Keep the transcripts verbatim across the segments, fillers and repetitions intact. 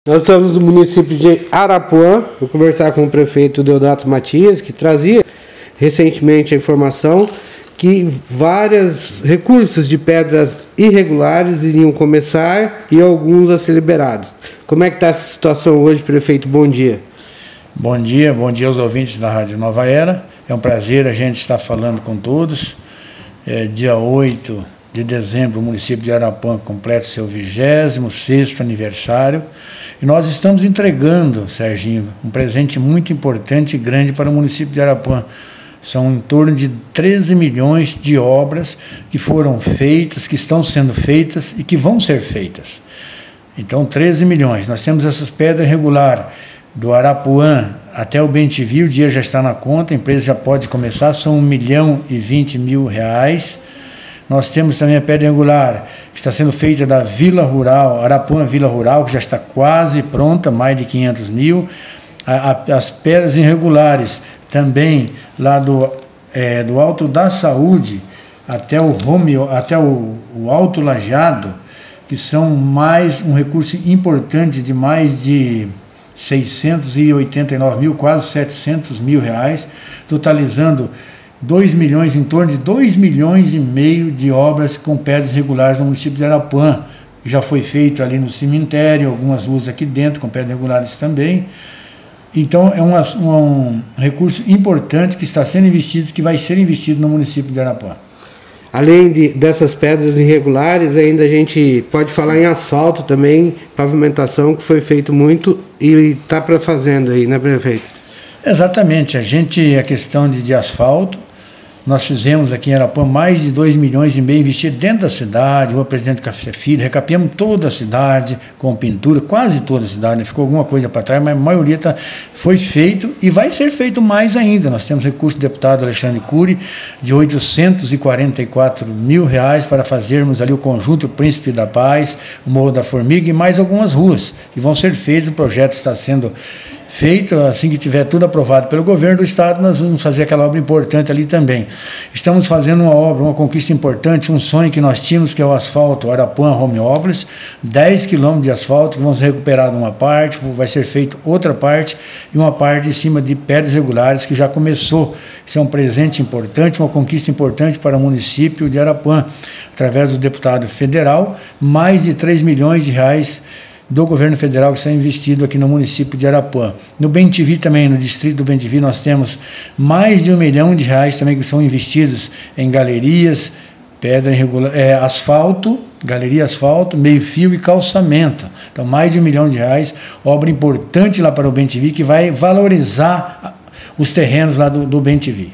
Nós estamos no município de Arapuã. Vou conversar com o prefeito Deodato Matias, que trazia recentemente a informação que vários recursos de pedras irregulares iriam começar e alguns a ser liberados. Como é que está essa situação hoje, prefeito? Bom dia. Bom dia, bom dia aos ouvintes da Rádio Nova Era. É um prazer a gente estar falando com todos. É, dia oito de dezembro, o município de Arapuã completa seu vigésimo sexto aniversário. E nós estamos entregando, Serginho, um presente muito importante e grande para o município de Arapuã. São em torno de treze milhões de obras que foram feitas, que estão sendo feitas e que vão ser feitas. Então, treze milhões. Nós temos essas pedras irregulares do Arapuã até o Bem-te-vi, o dia já está na conta, a empresa já pode começar, são um milhão e vinte mil reais. Nós temos também a pedra irregular, que está sendo feita da Vila Rural, Arapuã Vila Rural, que já está quase pronta, mais de quinhentos mil. A, a, as pedras irregulares também lá do, é, do Alto da Saúde até o, home, até o, o Alto Lajeado, que são mais um recurso importante de mais de seiscentos e oitenta e nove mil, quase setecentos mil reais, totalizando dois milhões, em torno de dois milhões e meio de obras com pedras irregulares no município de Arapuã. Já foi feito ali no cemitério, algumas ruas aqui dentro com pedras irregulares também. Então é um, um recurso importante que está sendo investido, que vai ser investido no município de Arapuã. Além de, dessas pedras irregulares, ainda a gente pode falar em asfalto também, pavimentação, que foi feito muito e está para fazendo aí, né, prefeito? Exatamente, a gente, a questão de, de asfalto, nós fizemos aqui em Arapuã mais de dois milhões e meio investidos dentro da cidade, Rua Presidente Café Filho, recapeamos toda a cidade com pintura, quase toda a cidade, né? Ficou alguma coisa para trás, mas a maioria tá, foi feito e vai ser feito mais ainda. Nós temos recurso do deputado Alexandre Cury de oitocentos e quarenta e quatro mil reais para fazermos ali o conjunto o Príncipe da Paz, o Morro da Formiga e mais algumas ruas que vão ser feitas. O projeto está sendo feito, assim que tiver tudo aprovado pelo governo do estado, nós vamos fazer aquela obra importante ali também. Estamos fazendo uma obra, uma conquista importante, um sonho que nós tínhamos, que é o asfalto Arapuã Homeópolis, dez quilômetros de asfalto que vão ser recuperados uma parte, vai ser feita outra parte e uma parte em cima de pedras regulares que já começou. Isso é um presente importante, uma conquista importante para o município de Arapuã, através do deputado federal, mais de três milhões de reais do governo federal que está investido aqui no município de Arapuã. No Bem-te-vi também, no distrito do Bem-te-vi, nós temos mais de um milhão de reais também que são investidos em galerias, pedra irregular, é, asfalto, galeria asfalto, meio-fio e calçamento. Então, mais de um milhão de reais, obra importante lá para o Bem-te-vi que vai valorizar os terrenos lá do, do Bem-te-vi.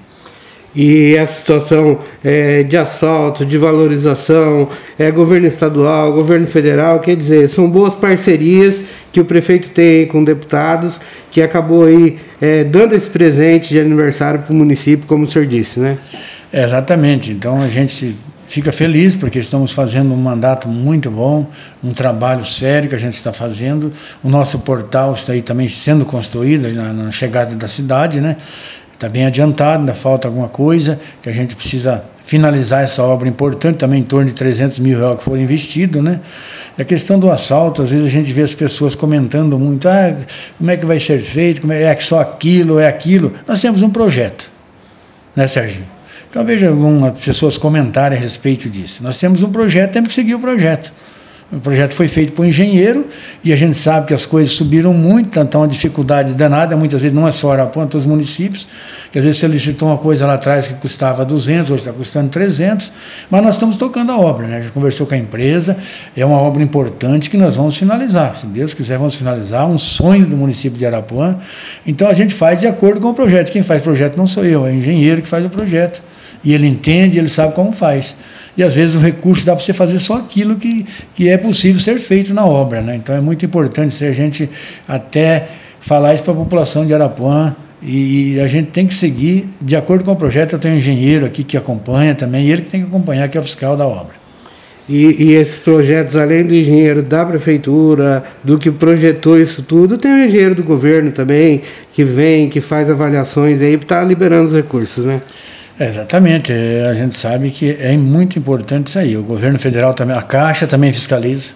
E essa situação é, de asfalto, de valorização, é, governo estadual, governo federal, quer dizer, são boas parcerias que o prefeito tem com deputados, que acabou aí é, dando esse presente de aniversário para o município, como o senhor disse, né? É, exatamente, então a gente fica feliz porque estamos fazendo um mandato muito bom, um trabalho sério que a gente está fazendo. O nosso portal está aí também sendo construído aí na, na chegada da cidade, né? Está bem adiantado, ainda falta alguma coisa, que a gente precisa finalizar essa obra importante, também em torno de trezentos mil reais que foram investidos, né? E a questão do asfalto, às vezes a gente vê as pessoas comentando muito, ah, como é que vai ser feito, como é, é só aquilo, é aquilo. Nós temos um projeto, né, Serginho? Então veja algumas pessoas comentarem a respeito disso. Nós temos um projeto, temos que seguir o projeto. O projeto foi feito por um engenheiro e a gente sabe que as coisas subiram muito, então uma dificuldade danada, muitas vezes não é só Arapuã, todos os municípios, que às vezes você licitou uma coisa lá atrás que custava duzentos, hoje está custando trezentos, mas nós estamos tocando a obra, né? A gente conversou com a empresa, é uma obra importante que nós vamos finalizar, se Deus quiser vamos finalizar, um sonho do município de Arapuã, então a gente faz de acordo com o projeto, quem faz o projeto não sou eu, é o engenheiro que faz o projeto, e ele entende, ele sabe como faz. E às vezes o recurso dá para você fazer só aquilo que, que é possível ser feito na obra, né? Então é muito importante se a gente até falar isso para a população de Arapuã e, e a gente tem que seguir de acordo com o projeto. Eu tenho um engenheiro aqui que acompanha também, e ele que tem que acompanhar, que é o fiscal da obra. E, e esses projetos, além do engenheiro da prefeitura, do que projetou isso tudo, tem o engenheiro do governo também, que vem, que faz avaliações aí, para estar liberando os recursos, né? Exatamente, a gente sabe que é muito importante isso aí. O governo federal também, a Caixa também fiscaliza,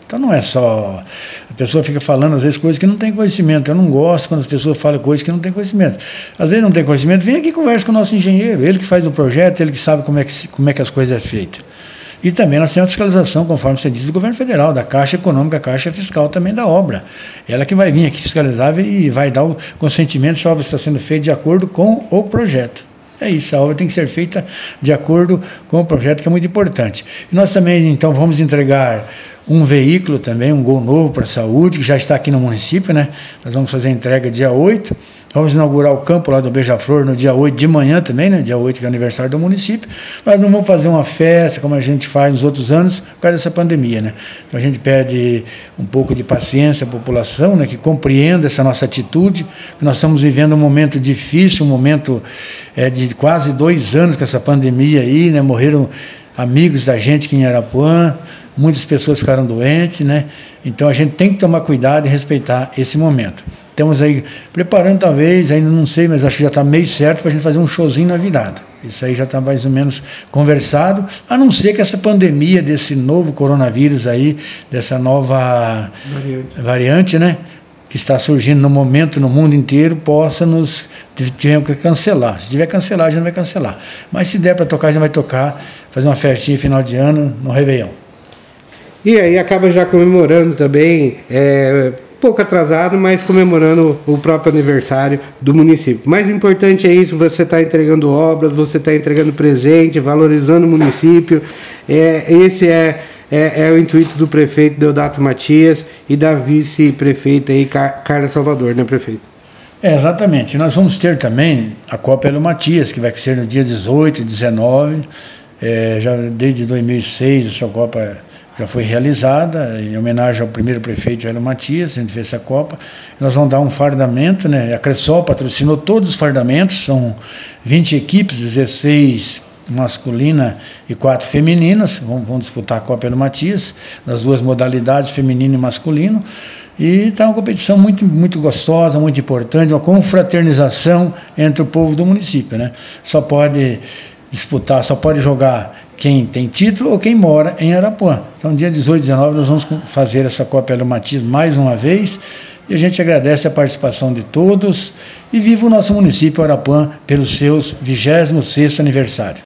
Então não é só... A pessoa fica falando às vezes coisas que não tem conhecimento. Eu não gosto quando as pessoas falam coisas que não tem conhecimento. Às vezes não tem conhecimento, vem aqui e conversa com o nosso engenheiro, ele que faz o projeto, ele que sabe como é que, como é que as coisas é feitas. E também nós temos a fiscalização, conforme você disse, do governo federal, da Caixa Econômica, a Caixa Fiscal também da obra. Ela que vai vir aqui fiscalizar e vai dar o consentimento se a obra está sendo feita de acordo com o projeto. É isso, a obra tem que ser feita de acordo com o projeto, que é muito importante. E nós também, então, vamos entregar um veículo também, um Gol novo para a saúde, que já está aqui no município, né? Nós vamos fazer a entrega dia oito, vamos inaugurar o campo lá do Beija-Flor no dia oito de manhã também, né? Dia oito, que é o aniversário do município. Nós não vamos fazer uma festa como a gente faz nos outros anos, por causa dessa pandemia, né? Então a gente pede um pouco de paciência à população, né? Que compreenda essa nossa atitude, que nós estamos vivendo um momento difícil, um momento é, de quase dois anos com essa pandemia aí, né? Morreram amigos da gente aqui em Arapuã, muitas pessoas ficaram doentes, né? Então a gente tem que tomar cuidado e respeitar esse momento. Estamos aí preparando, talvez, ainda não sei, mas acho que já está meio certo para a gente fazer um showzinho na virada. Isso aí já está mais ou menos conversado, a não ser que essa pandemia desse novo coronavírus aí, dessa nova variante, variante né? Que está surgindo no momento no mundo inteiro, possa nos tiver que cancelar. Se tiver cancelar, a gente vai cancelar. Mas se der para tocar, a gente vai tocar, fazer uma festinha final de ano no Réveillon. E aí acaba já comemorando também, é, um pouco atrasado, mas comemorando o próprio aniversário do município. Mais importante é isso, você está entregando obras, você está entregando presente, valorizando o município. É, esse é, é, é o intuito do prefeito Deodato Matias e da vice-prefeita aí, Carla Salvador, né, prefeito? É, exatamente. Nós vamos ter também a Copa Hélio Matias, que vai ser no dia dezoito e dezenove. É, já desde dois mil e seis essa Copa já foi realizada, em homenagem ao primeiro prefeito Hélio Matias, a gente fez essa Copa. Nós vamos dar um fardamento, né? A Cressol patrocinou todos os fardamentos, são vinte equipes, dezesseis masculina e quatro femininas, vão, vão disputar a Copa Hélio Matias, nas duas modalidades, feminino e masculino. E está uma competição muito, muito gostosa, muito importante, uma confraternização entre o povo do município, né? Só pode disputar, só pode jogar quem tem título ou quem mora em Arapuã. Então, dia dezoito e dezenove, nós vamos fazer essa Copa Hélio Matias mais uma vez, e a gente agradece a participação de todos, e viva o nosso município Arapuã pelo seu vigésimo sexto aniversário.